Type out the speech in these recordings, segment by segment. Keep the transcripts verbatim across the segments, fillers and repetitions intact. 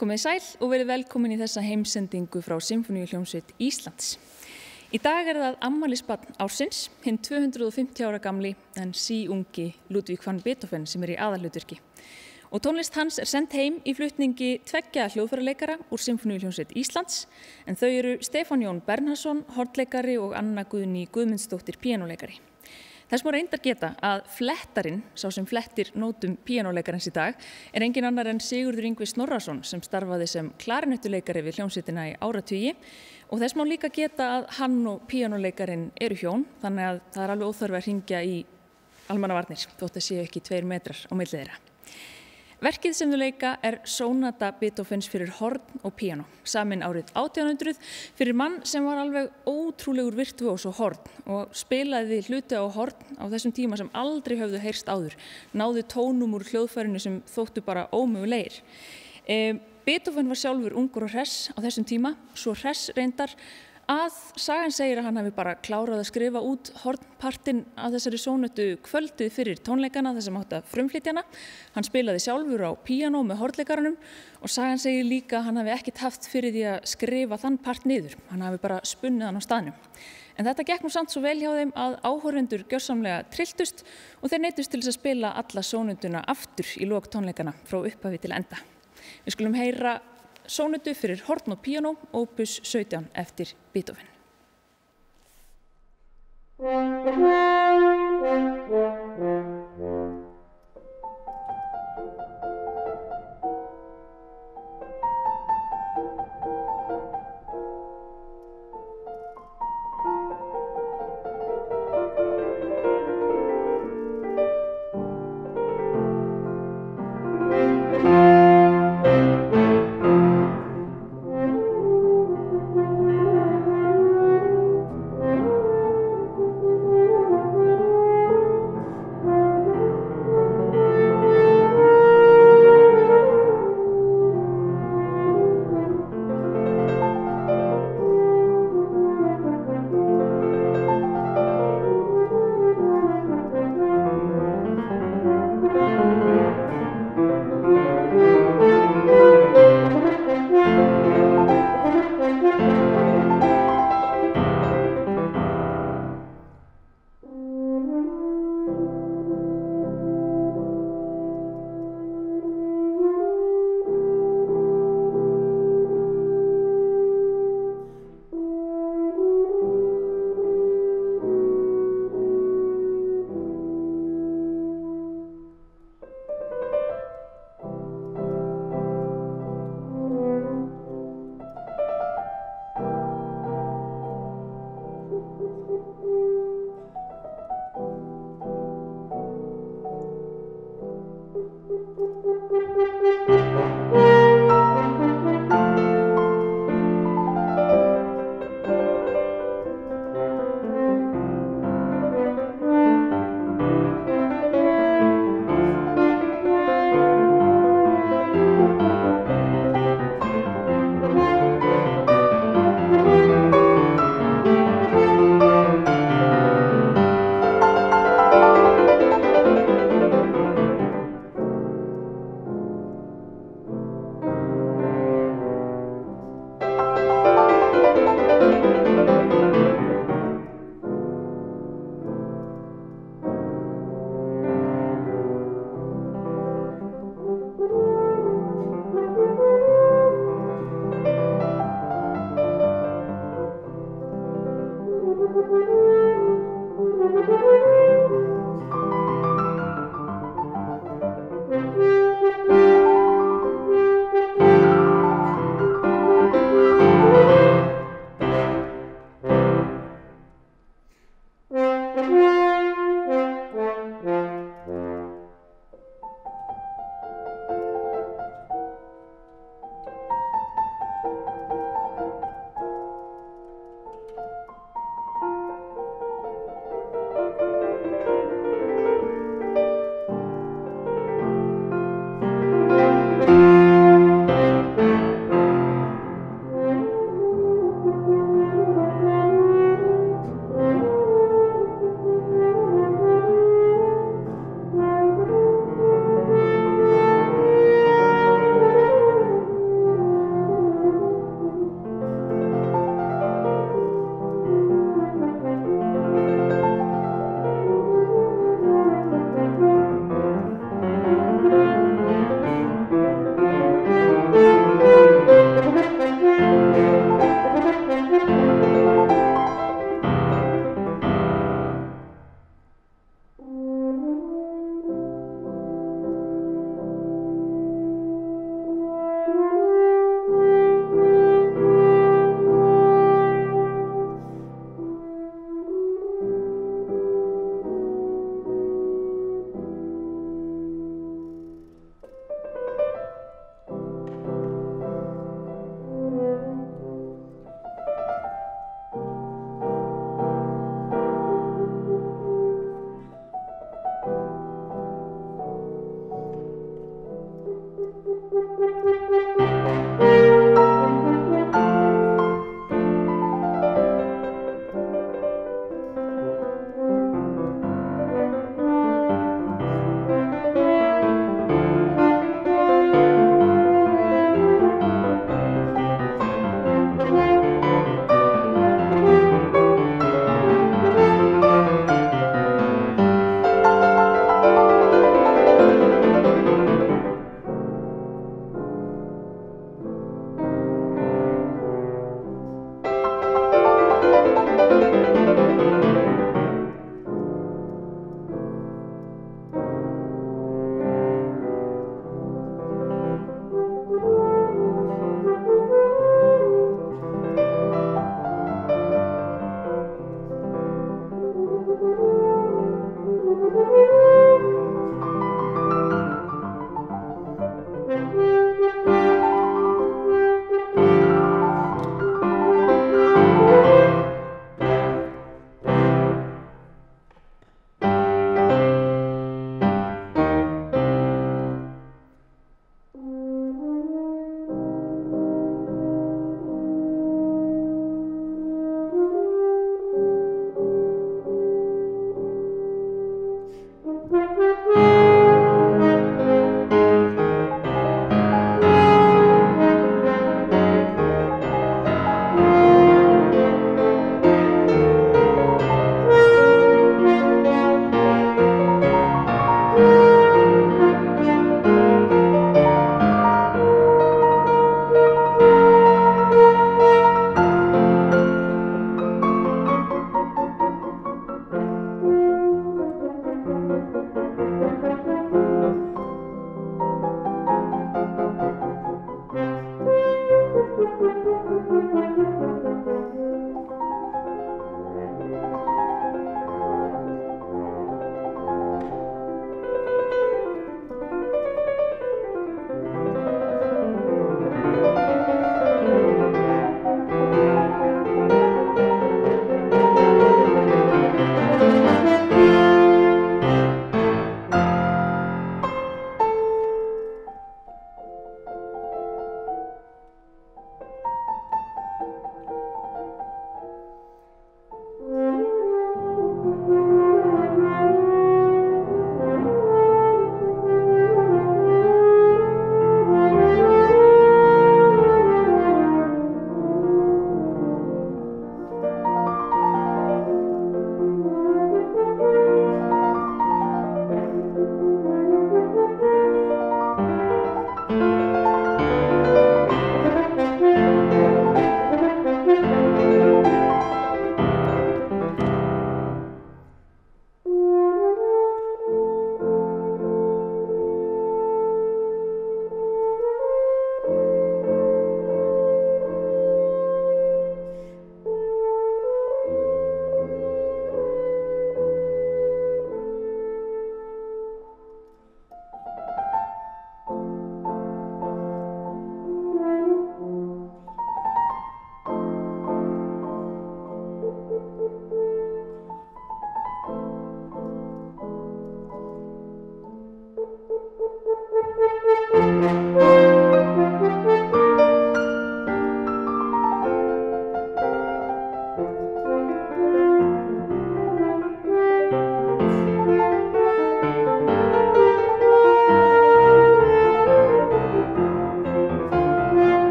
Komið sæl og verið velkomin í þessa heimsendingu frá Sinfóníuhljómsveit Íslands. Í dag er það afmælisbarn ársins, hinn tvö hundruð og fimmtíu ára gamli en síungi Ludwig van Beethoven sem er í aðalhlutverki. Og tónlist hans er send heim í flutningi tveggja hljóðfæraleikara úr Sinfóníuhljómsveit Íslands, en þau eru Stefán Jón Bernharðsson, hornleikari og Anna Guðný Guðmundsdóttir, píanóleikari. Þess má reyndar geta að flettarinn, sá sem flettir nótum píanóleikarans í dag, er engin annar en Sigurður Yngvi Snorrason sem starfaði sem klarinettuleikari við hljómsveitina í áratugi, og þess má líka geta að hann og píanóleikarinn eru hjón, þannig að það er alveg óþarfi að hringja í almannavarnir þótt að séu ekki tveir metrar á milli þeirra. Verkið sem þau leika er Sónata Beethovens fyrir horn og píanó, samin árið átján hundruð fyrir mann sem var alveg ótrúlegur virtuós á horn og spilaði hluti á horn á þessum tíma sem aldrei höfðu heyrst áður, náði tónum úr hljóðfærinu sem þóttu bara ómögulegir. E, Beethoven var sjálfur ungur og hress á þessum tíma, svo hress reyndar að sagan segir að hann hafi bara klárað að skrifa út hornpartinn af þessari sónötu kvöldið fyrir tónleikana þess að mátti að frumflytjana. Hann spilaði sjálfur á píanó með hornleikaranum og sagan segir líka að hann hafi ekkert haft fyrir því að skrifa þann part niður. Hann hafi bara spunnið hann á staðnum. En þetta gekk nú samt svo vel hjá þeim að áhorfendur gjörsamlega trylltust og þeir neyddust til þess að spila alla sónötuna aftur í lok tónleikana frá upphafi til enda. Við skulum heyra Sónötu fyrir horn og píanó, opus sautján eftir Beethoven. Thank you.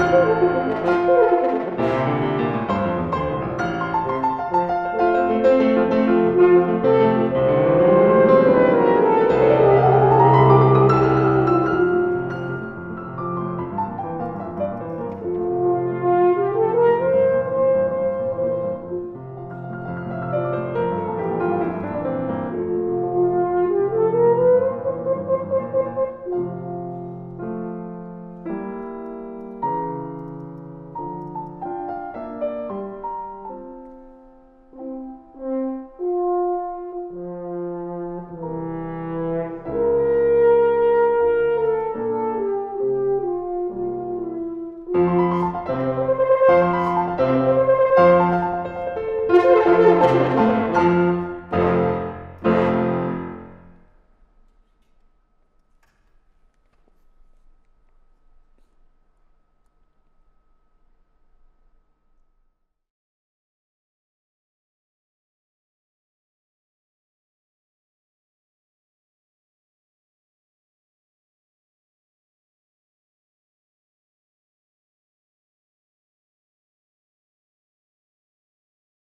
Thank you.